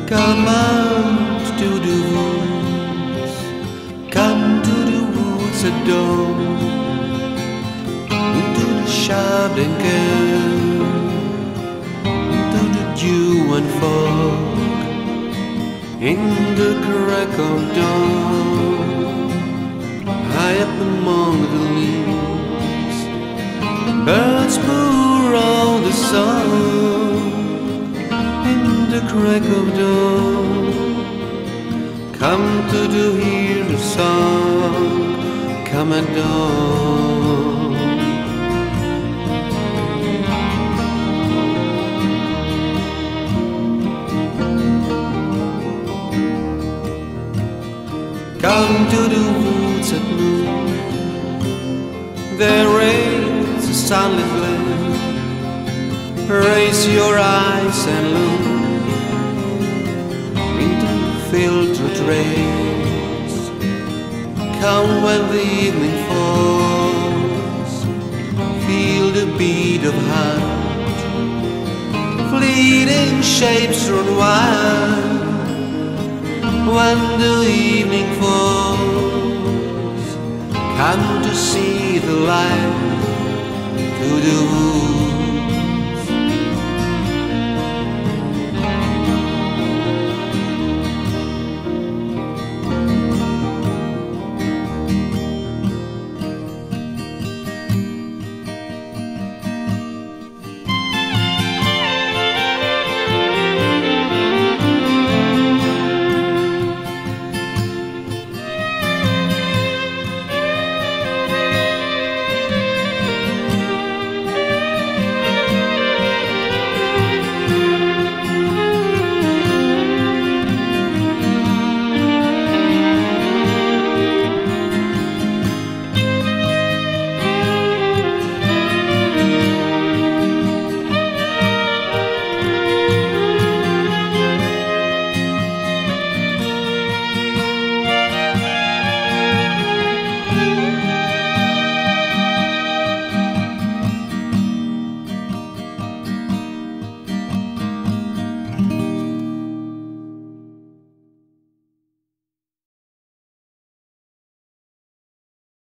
Come out to the woods, come to the woods at dawn, into the shadow and care, into the dew and fog, in the crack of dawn, high up among the leaves, birds pour out the song. In the crack of dawn, come to hear the song, come at dawn. Come to the woods at noon, there reigns a sunlit glen. Raise your eyes and look into the filtered rays. Come when the evening falls, feel the beat of heart, fleeting shapes run wild. When the evening falls, come to see the light to the woods.